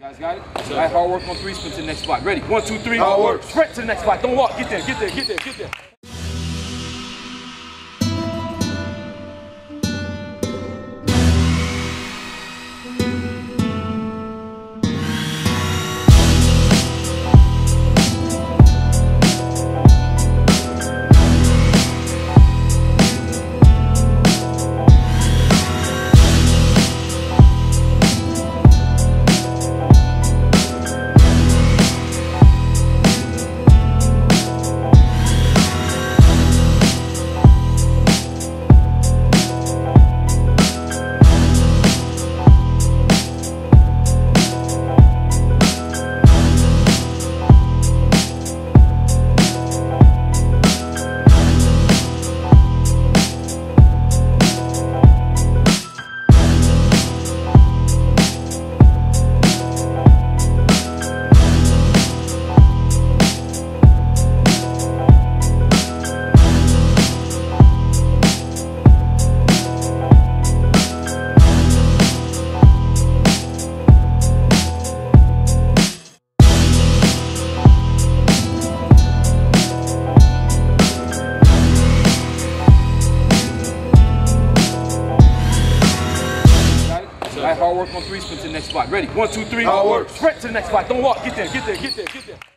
Guys got it? All right, hard work on three, sprint to the next spot. Ready? 1, 2, 3. Hard work. Sprint to the next spot. Don't walk. Get there, get there, get there, get there. All right, hard work on three, sprint to the next spot. Ready? 1, 2, 3. Hard work. Sprint to the next spot. Don't walk. Get there, get there, get there, get there.